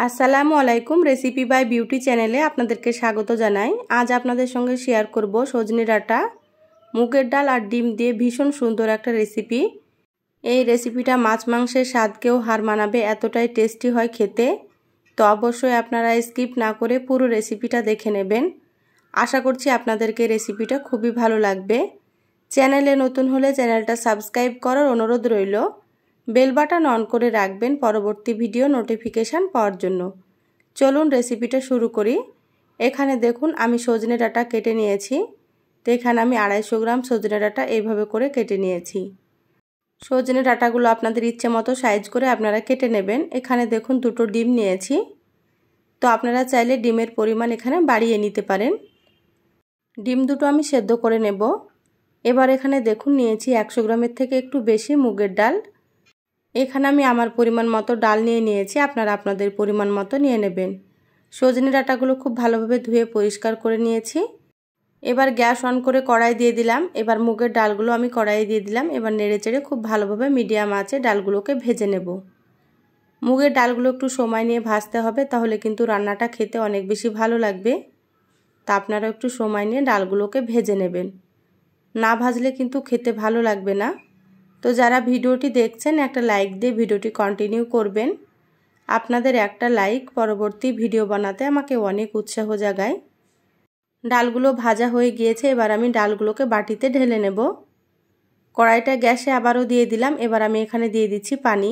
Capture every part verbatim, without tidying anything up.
আসসালামু আলাইকুম recipe by beauty চ্যানেলে আপনাদেরকে স্বাগত জানাই। আজ আপনাদের সঙ্গে শেয়ার করব সজনে ডাঁটা, মুগের ডাল আর ডিম দিয়ে ভীষণ সুন্দর একটা রেসিপি। এই রেসিপিটা মাছ মাংসের স্বাদকেও হার মানাবে, এতটাই টেস্টি হয় খেতে। তো অবশ্যই আপনারা স্কিপ না করে পুরো রেসিপিটা দেখে নেবেন। আশা করছি আপনাদেরকে রেসিপিটা খুবই ভালো লাগবে। চ্যানেলে নতুন হলে চ্যানেলটা সাবস্ক্রাইব করার অনুরোধ রইল। বেল বাটন অন করে রাখবেন পরবর্তী ভিডিও নোটিফিকেশান পাওয়ার জন্য। চলুন রেসিপিটা শুরু করি। এখানে দেখুন আমি সজনে ডাঁটা কেটে নিয়েছি। তো এখানে আমি আড়াইশো গ্রাম সজনে ডাঁটা এইভাবে করে কেটে নিয়েছি। সজনে ডাঁটাগুলো আপনাদের ইচ্ছে মতো সাইজ করে আপনারা কেটে নেবেন। এখানে দেখুন দুটো ডিম নিয়েছি। তো আপনারা চাইলে ডিমের পরিমাণ এখানে বাড়িয়ে নিতে পারেন। ডিম দুটো আমি সেদ্ধ করে নেব। এবার এখানে দেখুন নিয়েছি একশো গ্রামের থেকে একটু বেশি মুগের ডাল। এখানে আমি আমার পরিমাণ মতো ডাল নিয়ে নিয়েছি, আপনারা আপনাদের পরিমাণ মতো নিয়ে নেবেন। সজনে ডাঁটাগুলো খুব ভালোভাবে ধুয়ে পরিষ্কার করে নিয়েছি। এবার গ্যাস অন করে কড়াই দিয়ে দিলাম। এবার মুগের ডালগুলো আমি কড়াইয়ে দিয়ে দিলাম। এবার নেড়েচেড়ে খুব ভালোভাবে মিডিয়াম আঁচে ডালগুলোকে ভেজে নেব। মুগের ডালগুলো একটু সময় নিয়ে ভাজতে হবে, তাহলে কিন্তু রান্নাটা খেতে অনেক বেশি ভালো লাগবে। তা আপনারা একটু সময় নিয়ে ডালগুলোকে ভেজে নেবেন, না ভাজলে কিন্তু খেতে ভালো লাগবে না। তো যারা ভিডিওটি দেখছেন একটা লাইক দিয়ে ভিডিওটি কন্টিনিউ করবেন। আপনাদের একটা লাইক পরবর্তী ভিডিও বানাতে আমাকে অনেক উৎসাহ জাগায়। ডালগুলো ভাজা হয়ে গিয়েছে। এবার আমি ডালগুলোকে বাটিতে ঢেলে নেব। কড়াইটা গ্যাসে আবারও দিয়ে দিলাম। এবার আমি এখানে দিয়ে দিচ্ছি পানি।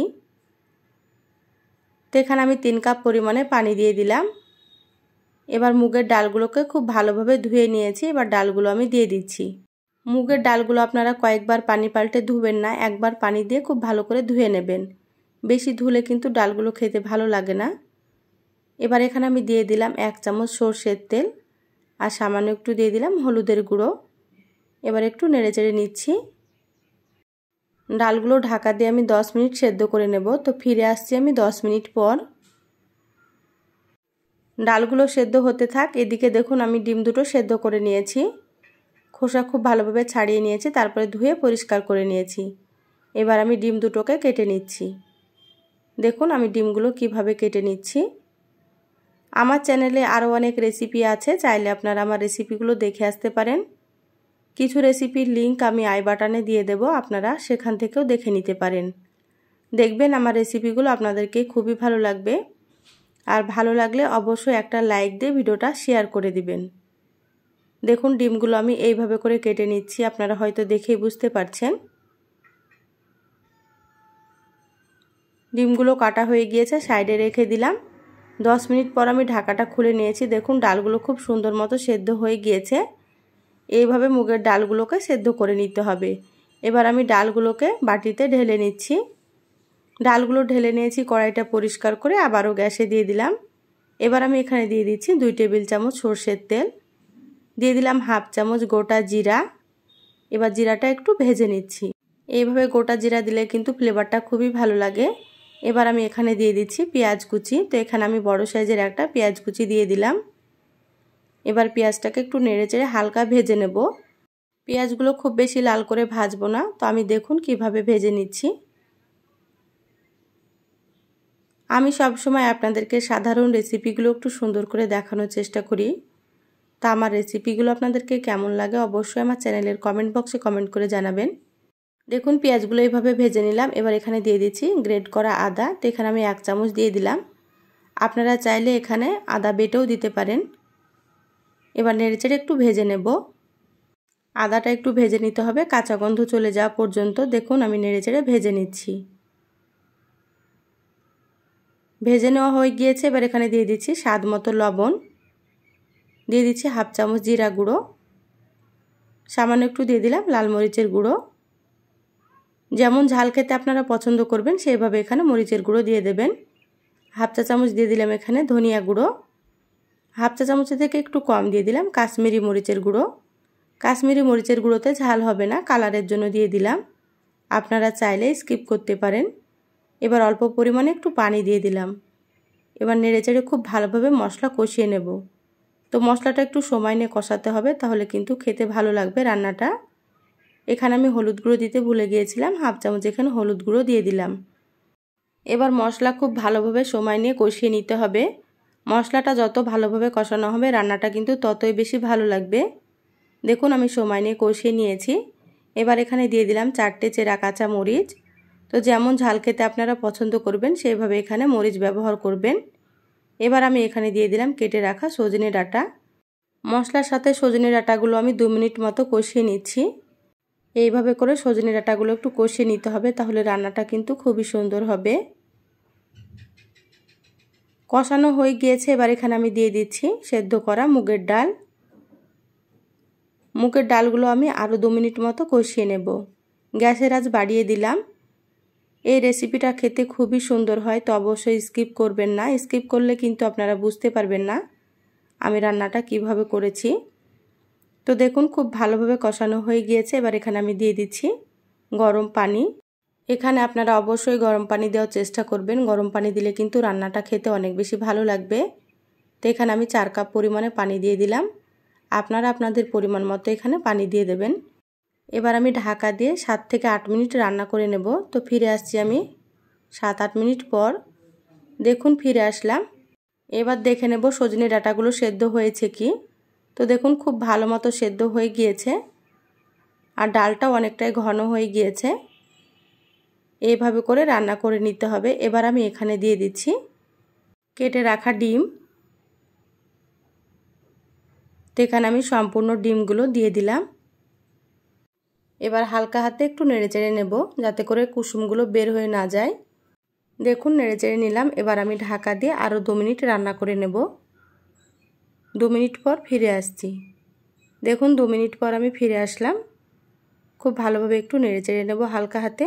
তো এখানে আমি তিন কাপ পরিমাণে পানি দিয়ে দিলাম। এবার মুগের ডালগুলোকে খুব ভালোভাবে ধুয়ে নিয়েছি। এবার ডালগুলো আমি দিয়ে দিচ্ছি। মুগের ডালগুলো আপনারা কয়েকবার পানি পাল্টে ধুবেন না, একবার পানি দিয়ে খুব ভালো করে ধুয়ে নেবেন। বেশি ধুলে কিন্তু ডালগুলো খেতে ভালো লাগে না। এবার এখানে আমি দিয়ে দিলাম এক চামচ সরষের তেল আর সামান্য একটু দিয়ে দিলাম হলুদের গুঁড়ো। এবার একটু নেড়েচেড়ে নিচ্ছি। ডালগুলো ঢাকা দিয়ে আমি দশ মিনিট সেদ্ধ করে নেব। তো ফিরে আসছি আমি দশ মিনিট পর। ডালগুলো সেদ্ধ হতে থাক। এদিকে দেখুন আমি ডিম দুটো সেদ্ধ করে নিয়েছি। খোসা খুব ভালোভাবে ছাড়িয়ে নিয়েছি, তারপরে ধুয়ে পরিষ্কার করে নিয়েছি। এবার আমি ডিম দুটোকে কেটে নিচ্ছি। দেখুন আমি ডিমগুলো কিভাবে কেটে নিচ্ছি। আমার চ্যানেলে আরও অনেক রেসিপি আছে, চাইলে আপনারা আমার রেসিপিগুলো দেখে আসতে পারেন। কিছু রেসিপির লিংক আমি আই বাটনে দিয়ে দেব, আপনারা সেখান থেকেও দেখে নিতে পারেন। দেখবেন আমার রেসিপিগুলো আপনাদেরকে খুবই ভালো লাগবে। আর ভালো লাগলে অবশ্যই একটা লাইক দিয়ে ভিডিওটা শেয়ার করে দিবেন। দেখুন ডিমগুলো আমি এইভাবে করে কেটে নিচ্ছি, আপনারা হয়তো দেখেই বুঝতে পারছেন। ডিমগুলো কাটা হয়ে গিয়েছে, সাইডে রেখে দিলাম। দশ মিনিট পর আমি ঢাকাটা খুলে নিয়েছি। দেখুন ডালগুলো খুব সুন্দর মতো সেদ্ধ হয়ে গিয়েছে। এইভাবে মুগের ডালগুলোকে সেদ্ধ করে নিতে হবে। এবার আমি ডালগুলোকে বাটিতে ঢেলে নিচ্ছি। ডালগুলো ঢেলে নিয়েছি, কড়াইটা পরিষ্কার করে আবারও গ্যাসে দিয়ে দিলাম। এবার আমি এখানে দিয়ে দিচ্ছি দুই টেবিল চামচ সরষের তেল, দিয়ে দিলাম হাফ চামচ গোটা জিরা। এবার জিরাটা একটু ভেজে নিচ্ছি। এইভাবে গোটা জিরা দিলে কিন্তু ফ্লেভারটা খুবই ভালো লাগে। এবার আমি এখানে দিয়ে দিচ্ছি পেঁয়াজ কুচি। তো এখানে আমি বড় সাইজের একটা পেঁয়াজ কুচি দিয়ে দিলাম। এবার পেঁয়াজটাকে একটু নেড়েচেড়ে হালকা ভেজে নেব। পেঁয়াজগুলো খুব বেশি লাল করে ভাজবো না। তো আমি দেখুন কিভাবে ভেজে নিচ্ছি। আমি সবসময় আপনাদেরকে সাধারণ রেসিপিগুলো একটু সুন্দর করে দেখানোর চেষ্টা করি। তা আমার রেসিপিগুলো আপনাদেরকে কেমন লাগে অবশ্যই আমার চ্যানেলের কমেন্ট বক্সে কমেন্ট করে জানাবেন। দেখুন পেঁয়াজগুলো এইভাবে ভেজে নিলাম। এবার এখানে দিয়ে দিচ্ছি গ্রেট করা আদা। তো এখানে আমি এক চামচ দিয়ে দিলাম। আপনারা চাইলে এখানে আদা বেটেও দিতে পারেন। এবার নেড়েচেড়ে একটু ভেজে নেব। আদাটা একটু ভেজে নিতে হবে কাঁচা গন্ধ চলে যাওয়া পর্যন্ত। দেখুন আমি নেড়েচেড়ে ভেজে নিচ্ছি। ভেজে নেওয়া হয়ে গিয়েছে। এবার এখানে দিয়ে দিচ্ছি স্বাদ মতো লবণ, দিয়ে দিচ্ছি হাফ চামচ জিরা গুঁড়ো, সামান্য একটু দিয়ে দিলাম লাল মরিচের গুঁড়ো। যেমন ঝাল খেতে আপনারা পছন্দ করবেন সেইভাবে এখানে মরিচের গুঁড়ো দিয়ে দেবেন। হাফ চা চামচ দিয়ে দিলাম এখানে ধনিয়া গুঁড়ো, হাফ চা চামচের থেকে একটু কম দিয়ে দিলাম কাশ্মীরি মরিচের গুঁড়ো। কাশ্মীরি মরিচের গুঁড়োতে ঝাল হবে না, কালারের জন্য দিয়ে দিলাম, আপনারা চাইলে স্কিপ করতে পারেন। এবার অল্প পরিমাণে একটু পানি দিয়ে দিলাম। এবার নেড়েচেড়ে খুব ভালোভাবে মশলা কষিয়ে নেব। তো মশলাটা একটু সময় নিয়ে কষাতে হবে, তাহলে কিন্তু খেতে ভালো লাগবে রান্নাটা। এখানে আমি হলুদ গুঁড়ো দিতে ভুলে গিয়েছিলাম, হাফ চামচ এখানে হলুদ গুঁড়ো দিয়ে দিলাম। এবার মশলা খুব ভালোভাবে সময় নিয়ে কষিয়ে নিতে হবে। মশলাটা যত ভালোভাবে কষানো হবে রান্নাটা কিন্তু ততই বেশি ভালো লাগবে। দেখুন আমি সময় নিয়ে কষিয়ে নিয়েছি। এবার এখানে দিয়ে দিলাম চারটে চেরা কাঁচা মরিচ। তো যেমন ঝাল খেতে আপনারা পছন্দ করবেন সেইভাবে এখানে মরিচ ব্যবহার করবেন। এবার আমি এখানে দিয়ে দিলাম কেটে রাখা সজনে ডাঁটা। মশলার সাথে সজনে ডাঁটাগুলো আমি দু মিনিট মতো কষিয়ে নিচ্ছি। এইভাবে করে সজনে ডাঁটাগুলো একটু কষিয়ে নিতে হবে, তাহলে রান্নাটা কিন্তু খুবই সুন্দর হবে। কষানো হয়ে গিয়েছে। এবার এখানে আমি দিয়ে দিচ্ছি সেদ্ধ করা মুগের ডাল। মুগের ডালগুলো আমি আরও দু মিনিট মতো কষিয়ে নেব। গ্যাসের আঁচ বাড়িয়ে দিলাম। এই রেসিপিটা খেতে খুবই সুন্দর হয়, তো অবশ্যই স্কিপ করবেন না। স্কিপ করলে কিন্তু আপনারা বুঝতে পারবেন না আমি রান্নাটা কিভাবে করেছি। তো দেখুন খুব ভালোভাবে কষানো হয়ে গিয়েছে। এবার এখানে আমি দিয়ে দিচ্ছি গরম পানি। এখানে আপনারা অবশ্যই গরম পানি দেওয়ার চেষ্টা করবেন। গরম পানি দিলে কিন্তু রান্নাটা খেতে অনেক বেশি ভালো লাগবে। তো এখানে আমি চার কাপ পরিমাণে পানি দিয়ে দিলাম। আপনারা আপনাদের পরিমাণ মতো এখানে পানি দিয়ে দেবেন। এবার আমি ঢাকা দিয়ে সাত থেকে আট মিনিট রান্না করে নেব। তো ফিরে আসছি আমি সাত আট মিনিট পর। দেখুন ফিরে আসলাম। এবার দেখে নেব সজনে ডাঁটাগুলো সেদ্ধ হয়েছে কি। তো দেখুন খুব ভালো মতো সেদ্ধ হয়ে গিয়েছে আর ডালটাও অনেকটাই ঘন হয়ে গিয়েছে। এইভাবে করে রান্না করে নিতে হবে। এবার আমি এখানে দিয়ে দিচ্ছি কেটে রাখা ডিম। তো এখানে আমি সম্পূর্ণ ডিমগুলো দিয়ে দিলাম। এবার হালকা হাতে একটু নেড়েচেড়ে নেব যাতে করে কুসুমগুলো বের হয়ে না যায়। দেখুন নেড়েচেড়ে নিলাম। এবার আমি ঢাকা দিয়ে আরও দু মিনিট রান্না করে নেব। দু মিনিট পর ফিরে আসছি। দেখুন দু মিনিট পর আমি ফিরে আসলাম। খুব ভালোভাবে একটু নেড়েচেড়ে নেব হালকা হাতে।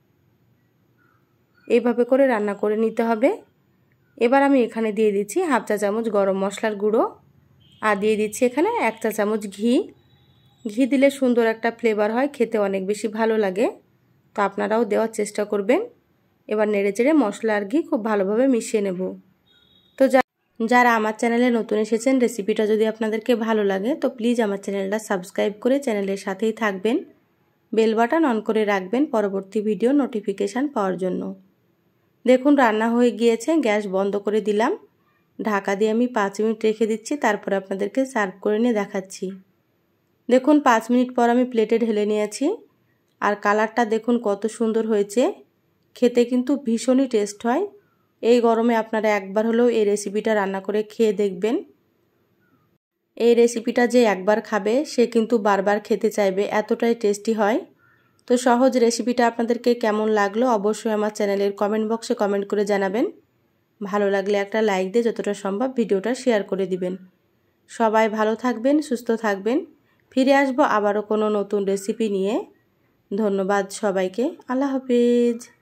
এইভাবে করে রান্না করে নিতে হবে। এবার আমি এখানে দিয়ে দিচ্ছি হাফ চা চামচ গরম মশলার গুঁড়ো আর দিয়ে দিচ্ছি এখানে এক চা চামচ ঘি। ঘি দিলে সুন্দর একটা ফ্লেভার হয়, খেতে অনেক বেশি ভালো লাগে। তো আপনারাও দেওয়ার চেষ্টা করবেন। এবার নেড়েচেড়ে মশলা আর ঘি খুব ভালোভাবে মিশিয়ে নেব। তো যারা আমার চ্যানেলে নতুন এসেছেন, রেসিপিটা যদি আপনাদেরকে ভালো লাগে তো প্লিজ আমার চ্যানেলটা সাবস্ক্রাইব করে চ্যানেলের সাথেই থাকবেন। বেল বাটন অন করে রাখবেন পরবর্তী ভিডিও নোটিফিকেশান পাওয়ার জন্য। দেখুন রান্না হয়ে গিয়েছে। গ্যাস বন্ধ করে দিলাম। ঢাকা দিয়ে আমি পাঁচ মিনিট রেখে দিচ্ছি, তারপর আপনাদেরকে সার্ভ করে নিয়ে দেখাচ্ছি। দেখুন পাঁচ মিনিট পর আমি প্লেটে ঢেলে নিয়েছি আর কালারটা দেখুন কত সুন্দর হয়েছে। খেতে কিন্তু ভীষণই টেস্ট হয়। এই গরমে আপনারা একবার হলেও এই রেসিপিটা রান্না করে খেয়ে দেখবেন। এই রেসিপিটা যে একবার খাবে সে কিন্তু বারবার খেতে চাইবে, এতটাই টেস্টি হয়। তো সহজ রেসিপিটা আপনাদেরকে কেমন লাগলো অবশ্যই আমার চ্যানেলের কমেন্ট বক্সে কমেন্ট করে জানাবেন। ভালো লাগলে একটা লাইক দিয়ে যতটা সম্ভব ভিডিওটা শেয়ার করে দিবেন। সবাই ভালো থাকবেন, সুস্থ থাকবেন। ফিরে আসবো আবারও কোনো নতুন রেসিপি নিয়ে। ধন্যবাদ সবাইকে। আল্লাহ হাফেজ।